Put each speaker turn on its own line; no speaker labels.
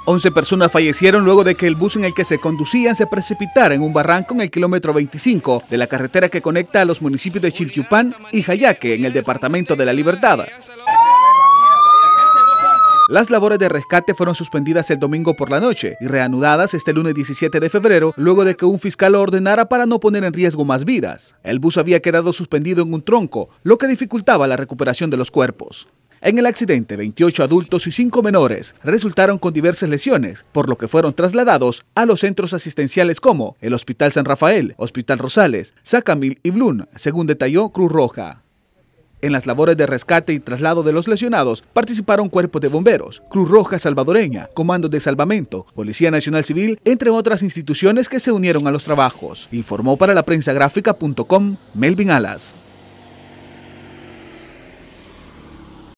11 personas fallecieron luego de que el bus en el que se conducían se precipitara en un barranco en el kilómetro 25 de la carretera que conecta a los municipios de Chiltiupán y Jayaque en el departamento de La Libertad. Las labores de rescate fueron suspendidas el domingo por la noche y reanudadas este lunes 17 de febrero luego de que un fiscal lo ordenara para no poner en riesgo más vidas. El bus había quedado suspendido en un tronco, lo que dificultaba la recuperación de los cuerpos. En el accidente, 28 adultos y 5 menores resultaron con diversas lesiones, por lo que fueron trasladados a los centros asistenciales como el Hospital San Rafael, Hospital Rosales, Sacamil y Blum, según detalló Cruz Roja. En las labores de rescate y traslado de los lesionados participaron cuerpos de bomberos, Cruz Roja Salvadoreña, Comandos de Salvamento, Policía Nacional Civil, entre otras instituciones que se unieron a los trabajos. Informó para la prensagráfica.com Melvin Alas.